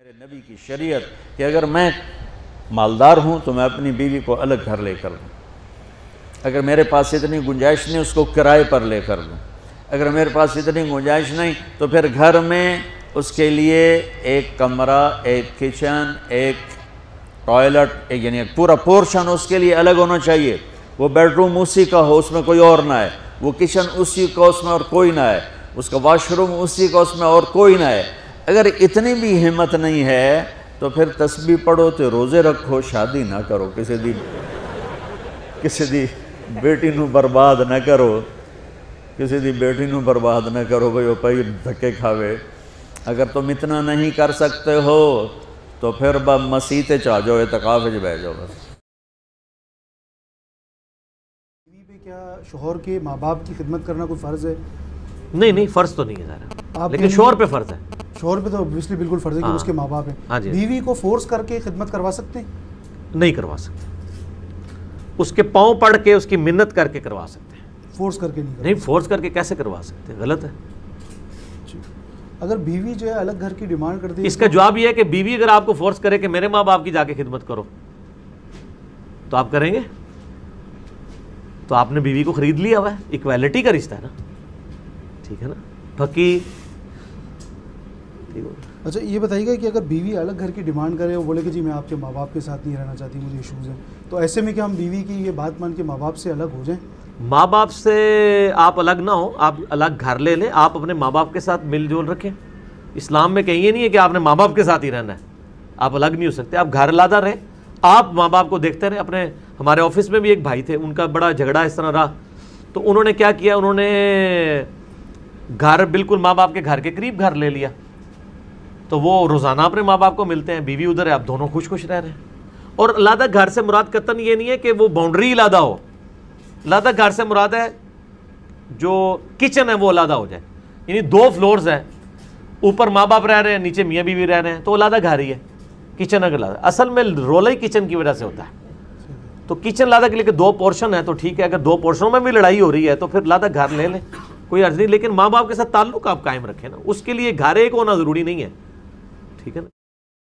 میرے نبی کی شریعت کہ اگر میں مالدار ہوں تو میں اپنی بیوی کو الگ گھر لے کر دوں، اگر میرے پاس اتنی گنجائش نہیں اس کو کرائے پر لے کر دوں، اگر میرے پاس اتنی گنجائش نہیں تو پھر گھر میں اس کے لیے ایک کمرہ، ایک کچن، ایک ٹوائلٹ، یعنی ایک پورا پورشن اس کے لیے الگ ہونا چاہیے۔ وہ بیڈ روم اسی کا ہو، اس میں کوئی اور نہ ہے، وہ کچن اسی کا، اس میں اور کوئی نہ ہے، اس کا واش روم اسی کا، اس میں اور کوئی نہ ہے۔ اگر اتنی بھی ہمت نہیں ہے تو پھر تسبیح پڑھو تے روزے رکھو، شادی نہ کرو، کسی دی بیٹی نو برباد نہ کرو، کسی دی بیٹی نو برباد نہ کرو بھئی وہ پہی دھکے کھاوے۔ اگر تم اتنا نہیں کر سکتے ہو تو پھر مسیح چاہ جاؤ، اعتکاف وچ بیٹھ جاؤ بس۔ بیوی پہ کیا شوہر کے ماں باپ کی خدمت کرنا کوئی فرض ہے؟ نہیں فرض تو نہیں ہے ظاہر، لیکن شوہر پہ فرض ہے۔ شوہر پہ تو obviously بالکل فرض ہے کہ اس کے ماں باپ ہیں۔ بیوی کو فورس کر کے خدمت کروا سکتے ہیں؟ نہیں کروا سکتے، اس کے پاؤں پڑھ کے، اس کی منت کر کے کروا سکتے ہیں، فورس کر کے نہیں۔ فورس کر کے کیسے کروا سکتے ہیں؟ غلط ہے۔ اگر بیوی جو ہے الگ گھر کی ڈیمانڈ کرتی ہے، اس کا جواب یہ ہے کہ بیوی اگر آپ کو فورس کرے کہ میرے ماں باپ کی جا کے خدمت کرو تو آپ کریں گے؟ تو آپ نے بیوی کو خرید لیا ہوا ہے، ایکویلٹی کا رشتہ ہے نا، ٹھیک ہے نا، پھکی۔ اچھا یہ بتائیے گا کہ اگر بیوی الگ گھر کی ڈیمانڈ کرے، وہ بولے کہ جی میں آپ کے ماں باپ کے ساتھ نہیں رہنا چاہتی، مجھے ایشوز ہیں، تو ایسے میں کیا ہم بیوی کی یہ بات مان کے ماں باپ سے الگ ہو جائیں؟ ماں باپ سے آپ الگ نہ ہو، آپ الگ گھر لے لیں، آپ اپنے ماں باپ کے ساتھ مل جول رکھیں۔ اسلام میں کہیں یہ نہیں ہے کہ آپ نے ماں باپ کے ساتھ ہی رہنا ہے، آپ الگ نہیں ہو سکتے، آپ گھر علیحدہ رہیں، آپ ماں باپ کو دیکھتے رہیں۔ اپنے ہمارے آفس میں بھی ایک بھائی تھے، ان کا بڑا جھگڑا اس طرح رہا، تو انہوں نے کیا کیا، انہوں نے گھر بالکل ماں باپ کے گھر کے قریب گھر لے لیا، تو وہ روزانہ اپنے ماں باپ کو ملتے ہیں، بیوی ادھر ہے، آپ دونوں خوش خوش رہ رہے ہیں۔ اور علیحدہ گھر سے مراد قطعاً یہ نہیں ہے کہ وہ باؤنڈری علیحدہ ہو، علیحدہ گھر سے مراد ہے جو کچن ہے وہ علیحدہ ہو جائے، یعنی 2 فلورز ہیں، اوپر ماں باپ رہ رہے ہیں، نیچے میاں بیوی رہ رہے ہیں، تو علیحدہ گھر ہی ہے، کچن اگر علیحدہ۔ اصل میں رولا ہی کچن کی وجہ سے ہوتا ہے، تو کچن علیحدہ کے لیے کہ 2 پورشن ہے تو ٹھیک ہے، اگر 2 پورشنوں میں بھی لڑائی ہو رہی ہے تو پھر علیحدہ گھر لے لیں، کوئی عرض نہیں، لیکن ماں باپ کے ساتھ تعلق آپ قائم رکھیں نا، اس کے لیے گھر ایک ہونا ضروری نہیں ہے، ٹھیک ہے نا۔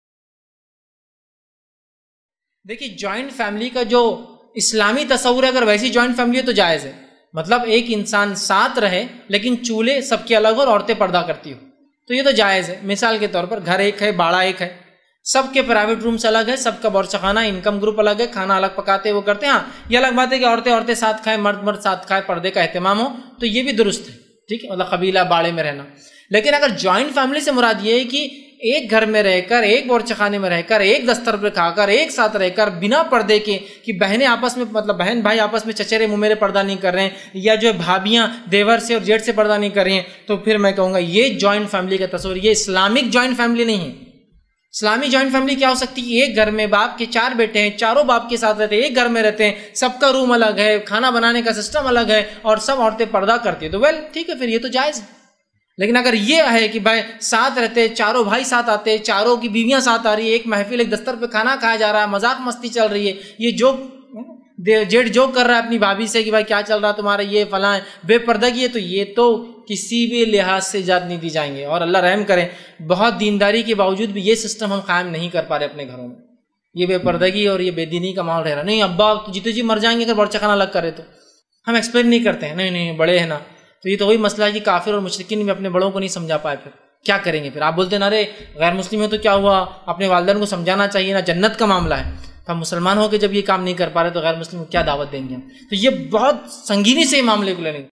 دیکھیے جوائنٹ فیملی کا جو اسلامی تصور ہے، اگر ویسی جوائنٹ فیملی ہے تو جائز ہے، مطلب ایک انسان ساتھ رہے لیکن چولہے سب کے الگ ہو اور عورتیں پردہ کرتی ہو، تو یہ تو جائز ہے۔ مثال کے طور پر گھر ایک ہے، باڑہ ایک ہے، سب کے پرائیویٹ رومس الگ ہے، سب کا باورچی خانہ، انکم گروپ الگ ہے، کھانا الگ پکاتے وہ کرتے ہیں۔ ہاں یہ الگ بات ہے کہ عورتیں ساتھ کھائیں، مرد ساتھ کھائے، پردے کا اہتمام ہو، تو یہ بھی درست ہے، ٹھیک ہے، مطلب قبیلہ باڑے میں رہنا۔ لیکن اگر جوائنٹ فیملی سے مراد یہ ہے کہ ایک گھر میں رہ کر، ایک باورچی خانے میں رہ کر، ایک دستر پہ کھا کر، ایک ساتھ رہ کر، بنا پردے کے، کہ بہنیں آپس میں، مطلب بہن بھائی آپس میں چچیرے ممیرے پردہ نہیں کر رہے ہیں، یا جو بھابیاں دیور سے اور جیٹھ سے پردہ نہیں کر رہی ہیں، تو پھر میں کہوں گا یہ جوائنٹ فیملی کا تصور، یہ اسلامک جوائنٹ فیملی نہیں ہے۔ اسلامی جوائنٹ فیملی کیا ہو سکتی ہے؟ ایک گھر میں باپ کے 4 بیٹے ہیں، چاروں باپ کے ساتھ رہتے ہیں، ایک گھر میں رہتے ہیں، سب کا روم الگ ہے، کھانا بنانے کا سسٹم الگ ہے، اور سب عورتیں پردہ کرتی ہیں، تو ویل ٹھیک ہے، پھر یہ تو جائز ہے۔ لیکن اگر یہ ہے کہ بھائی ساتھ رہتے، چاروں بھائی ساتھ آتے، چاروں کی بیویاں ساتھ آ رہی ہے، ایک محفل، ایک دستر پہ کھانا کھایا جا رہا ہے، مذاق مستی چل رہی ہے، یہ جوک جیٹ جوک کر رہا ہے اپنی بھابھی سے کہ بھائی کیا چل رہا تمہارا، یہ فلاں بے پردگی ہے، تو یہ تو کسی بھی لحاظ سے اجازت نہیں دی جائیں گے۔ اور اللہ رحم کرے، بہت دینداری کے باوجود بھی یہ سسٹم ہم قائم نہیں کر پا رہے اپنے گھروں میں، یہ بے پردگی اور یہ بے دینی کا ماحول رہ رہا۔ نہیں ابا تو جیتے جی مر جائیں گے اگر باورچی خانہ الگ کرے تو، ہم ایکسپلین نہیں کرتے ہیں، نہیں بڑے ہیں نا، تو یہ تو وہی مسئلہ ہے کہ کافر اور مشرکین بھی اپنے بڑوں کو نہیں سمجھا پائے، پھر کیا کریں گے؟ پھر آپ بولتے ہیں ارے غیر مسلم ہے تو کیا ہوا، اپنے والدین کو سمجھانا چاہیے نا، جنت کا معاملہ ہے۔ تو ہم مسلمان ہو کے جب یہ کام نہیں کر پا رہے تو غیر مسلم کو کیا دعوت دیں گے ہم؟ تو یہ بہت سنگینی سے معاملے کو لینے۔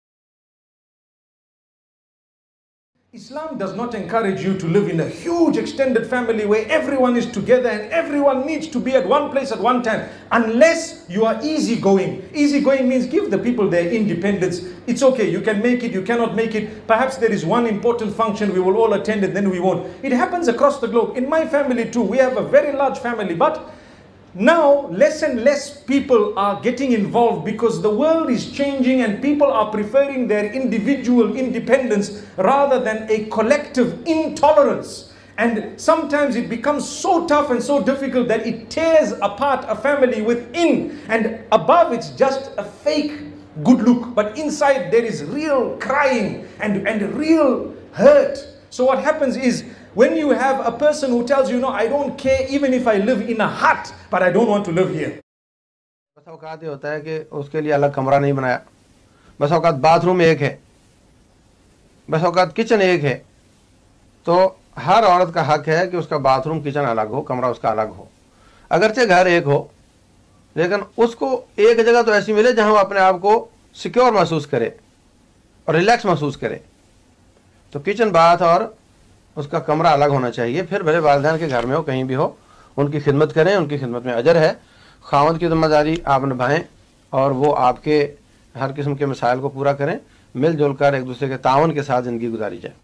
Islam does not encourage you to live in a huge extended family where everyone is together and everyone needs to be at one place at one time, unless you are easygoing. Easygoing means give the people their independence. It's okay, you can make it, you cannot make it. Perhaps there is one important function, we will all attend it, then we won't. It happens across the globe. In my family too, we have a very large family, but now less and less people are getting involved because the world is changing and people are preferring their individual independence rather than a collective intolerance. And sometimes it becomes so tough and so difficult that it tears apart a family within, and above it's just a fake good look, but inside there is real crying and real hurt. So what happens is When you have a person who tells you, no, I don't care even if I live in a hut, but I don't want to live here. بس اوقات یہ ہوتا ہے کہ اس کے لیے الگ کمرہ نہیں بنایا, بس اوقات باتھ روم ایک ہے, بس اوقات کچن ایک ہے, تو ہر عورت کا حق ہے کہ اس کا باتھ روم کچن الگ ہو, کمرہ اس کا الگ ہو. اگرچہ گھر ایک ہو لیکن اس کو ایک جگہ تو ایسی ملے جہاں وہ اپنے آپ کو سیکیور محسوس کرے اور ریلیکس محسوس کرے. تو کچن باتھ اور اس کا کمرہ الگ ہونا چاہیے. پھر بھلے والدین کے گھر میں ہو, کہیں بھی ہو, ان کی خدمت کریں, ان کی خدمت میں اجر ہے. خاوند کی ذمہ داری آپ نبھائیں اور وہ آپ کے ہر قسم کے مسائل کو پورا کریں. مل جل کر ایک دوسرے کے تعاون کے ساتھ زندگی گزاری جائے.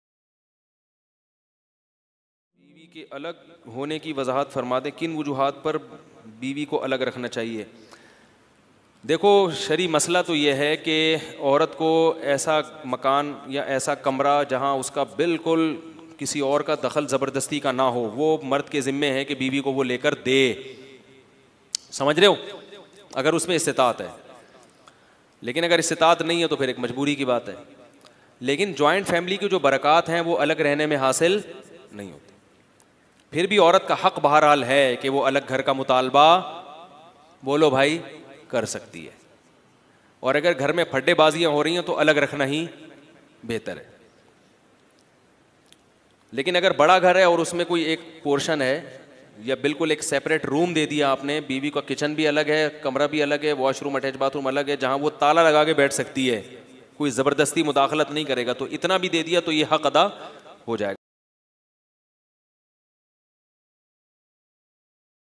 بیوی کے الگ ہونے کی وضاحت فرما دیں, کن وجوہات پر بیوی کو الگ رکھنا چاہیے. دیکھو شرعی مسئلہ تو یہ ہے کہ عورت کو ایسا مکان یا ایسا کمرہ جہاں اس کا بالکل کسی اور کا دخل زبردستی کا نہ ہو, وہ مرد کے ذمے ہے کہ بیوی کو وہ لے کر دے. سمجھ رہے ہو, اگر اس میں استطاعت ہے. لیکن اگر استطاعت نہیں ہے تو پھر ایک مجبوری کی بات ہے. لیکن جوائنٹ فیملی کی جو برکات ہیں وہ الگ رہنے میں حاصل نہیں ہوتی. پھر بھی عورت کا حق بہرحال ہے کہ وہ الگ گھر کا مطالبہ بولو بھائی کر سکتی ہے. اور اگر گھر میں پھڈے بازیاں ہو رہی ہیں تو الگ رکھنا ہی بہتر ہے. لیکن اگر بڑا گھر ہے اور اس میں کوئی ایک پورشن ہے یا بالکل ایک سیپریٹ روم دے دیا آپ نے, بیوی کا کچن بھی الگ ہے, کمرہ بھی الگ ہے, washroom attach bathroom الگ ہے, جہاں وہ تالا لگا کے بیٹھ سکتی ہے, کوئی زبردستی مداخلت نہیں کرے گا, تو اتنا بھی دے دیا تو یہ حق ادا ہو جائے گا.